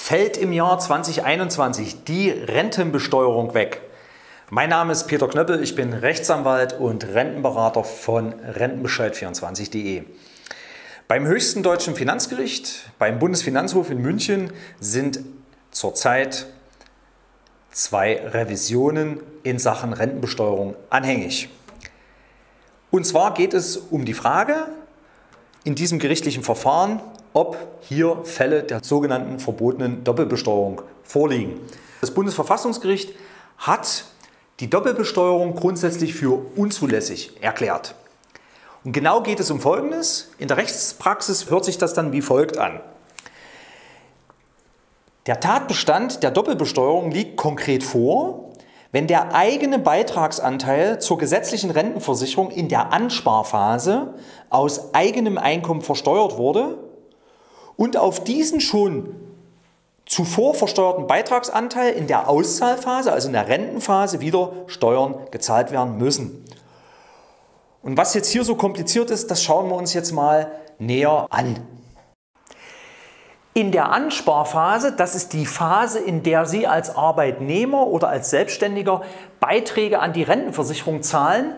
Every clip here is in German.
Fällt im Jahr 2021 die Rentenbesteuerung weg? Mein Name ist Peter Knöppel, ich bin Rechtsanwalt und Rentenberater von Rentenbescheid24.de. Beim höchsten deutschen Finanzgericht, beim Bundesfinanzhof in München, sind zurzeit 2 Revisionen in Sachen Rentenbesteuerung anhängig. Und zwar geht es um die Frage in diesem gerichtlichen Verfahren, ob hier Fälle der sogenannten verbotenen Doppelbesteuerung vorliegen. Das Bundesverfassungsgericht hat die Doppelbesteuerung grundsätzlich für unzulässig erklärt. Und genau geht es um Folgendes. In der Rechtspraxis hört sich das dann wie folgt an. Der Tatbestand der Doppelbesteuerung liegt konkret vor, wenn der eigene Beitragsanteil zur gesetzlichen Rentenversicherung in der Ansparphase aus eigenem Einkommen versteuert wurde und auf diesen schon zuvor versteuerten Beitragsanteil in der Auszahlphase, also in der Rentenphase, wieder Steuern gezahlt werden müssen. Und was jetzt hier so kompliziert ist, das schauen wir uns jetzt mal näher an. In der Ansparphase, das ist die Phase, in der Sie als Arbeitnehmer oder als Selbstständiger Beiträge an die Rentenversicherung zahlen,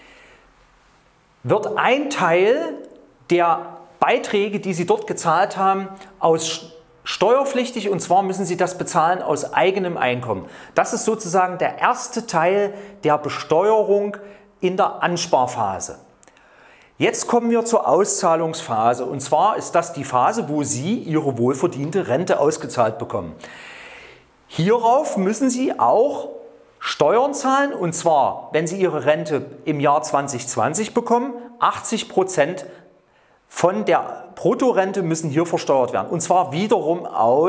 wird ein Teil der Beiträge, die Sie dort gezahlt haben, aus steuerpflichtig, und zwar müssen Sie das bezahlen aus eigenem Einkommen. Das ist sozusagen der erste Teil der Besteuerung in der Ansparphase. Jetzt kommen wir zur Auszahlungsphase, und zwar ist das die Phase, wo Sie Ihre wohlverdiente Rente ausgezahlt bekommen. Hierauf müssen Sie auch Steuern zahlen, und zwar, wenn Sie Ihre Rente im Jahr 2020 bekommen, 80% von der Bruttorente müssen hier versteuert werden, und zwar wiederum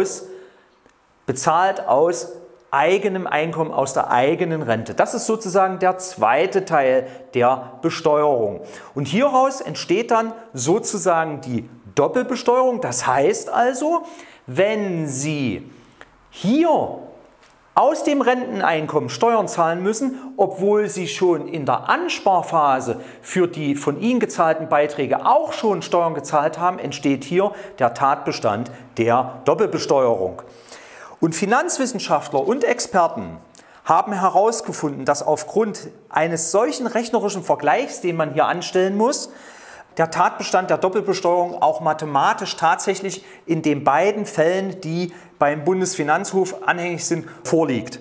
bezahlt aus eigenem Einkommen, aus der eigenen Rente. Das ist sozusagen der zweite Teil der Besteuerung. Und hieraus entsteht dann sozusagen die Doppelbesteuerung. Das heißt also, wenn Sie hier aus dem Renteneinkommen Steuern zahlen müssen, obwohl Sie schon in der Ansparphase für die von Ihnen gezahlten Beiträge auch schon Steuern gezahlt haben, entsteht hier der Tatbestand der Doppelbesteuerung. Und Finanzwissenschaftler und Experten haben herausgefunden, dass aufgrund eines solchen rechnerischen Vergleichs, den man hier anstellen muss, der Tatbestand der Doppelbesteuerung auch mathematisch tatsächlich in den beiden Fällen, die beim Bundesfinanzhof anhängig sind, vorliegt.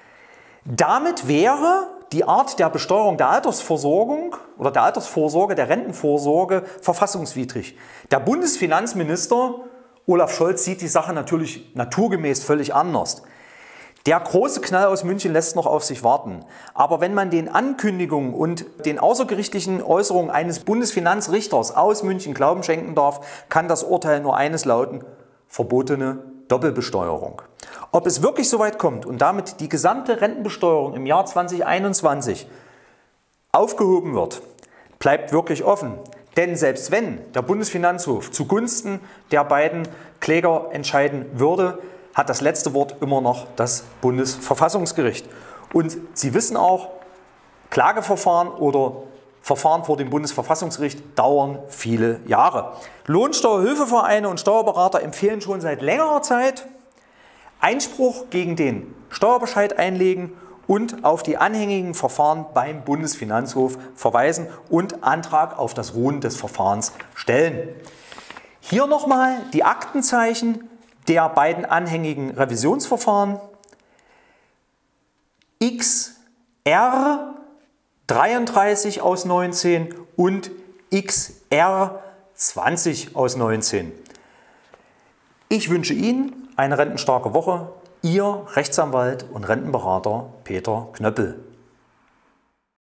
Damit wäre die Art der Besteuerung der Altersversorgung oder der Altersvorsorge, der Rentenvorsorge verfassungswidrig. Der Bundesfinanzminister Olaf Scholz sieht die Sache natürlich naturgemäß völlig anders. Der große Knall aus München lässt noch auf sich warten. Aber wenn man den Ankündigungen und den außergerichtlichen Äußerungen eines Bundesfinanzrichters aus München Glauben schenken darf, kann das Urteil nur eines lauten: verbotene Doppelbesteuerung. Ob es wirklich so weit kommt und damit die gesamte Rentenbesteuerung im Jahr 2021 aufgehoben wird, bleibt wirklich offen. Denn selbst wenn der Bundesfinanzhof zugunsten der beiden Kläger entscheiden würde, hat das letzte Wort immer noch das Bundesverfassungsgericht. Und Sie wissen auch, Klageverfahren oder Verfahren vor dem Bundesverfassungsgericht dauern viele Jahre. Lohnsteuerhilfevereine und Steuerberater empfehlen schon seit längerer Zeit, Einspruch gegen den Steuerbescheid einlegen und auf die anhängigen Verfahren beim Bundesfinanzhof verweisen und Antrag auf das Ruhen des Verfahrens stellen. Hier nochmal die Aktenzeichen der beiden anhängigen Revisionsverfahren XR 33 aus 19 und XR 20 aus 19. Ich wünsche Ihnen eine rentenstarke Woche. Ihr Rechtsanwalt und Rentenberater Peter Knöppel.